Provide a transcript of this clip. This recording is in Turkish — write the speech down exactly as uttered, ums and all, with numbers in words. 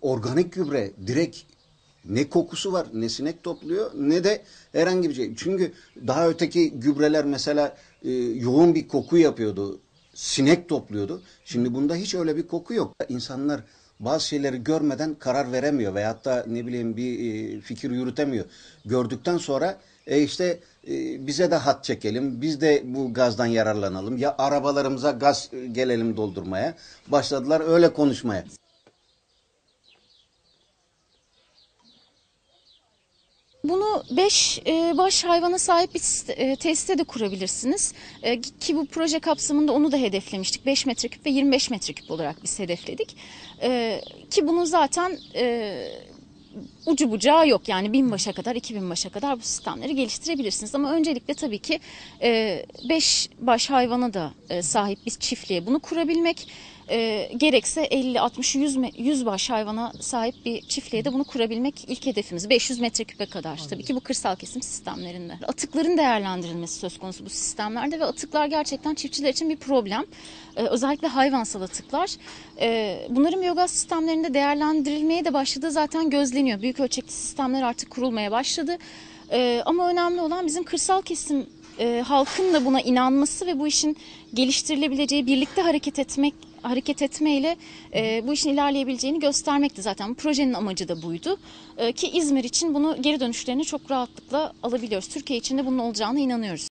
organik gübre direkt ne kokusu var, ne sinek topluyor, ne de herhangi bir şey. Çünkü daha öteki gübreler mesela e, yoğun bir koku yapıyordu, sinek topluyordu. Şimdi bunda hiç öyle bir koku yok. İnsanlar bazı şeyleri görmeden karar veremiyor veyahut da ne bileyim bir e, fikir yürütemiyor. Gördükten sonra e işte e, bize de hat çekelim, biz de bu gazdan yararlanalım. Ya arabalarımıza gaz e, gelelim doldurmaya. Başladılar öyle konuşmaya. Bunu beş e, baş hayvana sahip bir sis- e, tesiste de kurabilirsiniz. E, ki bu proje kapsamında onu da hedeflemiştik. beş metreküp ve yirmi beş metreküp olarak biz hedefledik. E, ki bunun zaten e, ucu bucağı yok. Yani bin başa kadar, iki bin başa kadar bu sistemleri geliştirebilirsiniz. Ama öncelikle tabii ki e, beş baş hayvana da e, sahip bir çiftliğe bunu kurabilmek. E, gerekse elli, altmış, yüz, yüz baş hayvana sahip bir çiftliğe de bunu kurabilmek ilk hedefimiz. beş yüz metreküpe kadar. Tabii ki bu kırsal kesim sistemlerinde. Atıkların değerlendirilmesi söz konusu bu sistemlerde ve atıklar gerçekten çiftçiler için bir problem. E, özellikle hayvansal atıklar. E, bunların biyogaz sistemlerinde değerlendirilmeye de başladığı zaten gözleniyor. Büyük ölçekli sistemler artık kurulmaya başladı. E, ama önemli olan bizim kırsal kesim e, halkın da buna inanması ve bu işin geliştirilebileceği, birlikte hareket etmek hareket etmeyle e, bu işin ilerleyebileceğini göstermekti zaten. Bu projenin amacı da buydu. E, ki İzmir için bunu geri dönüşlerini çok rahatlıkla alabiliyoruz. Türkiye için de bunun olacağına inanıyoruz.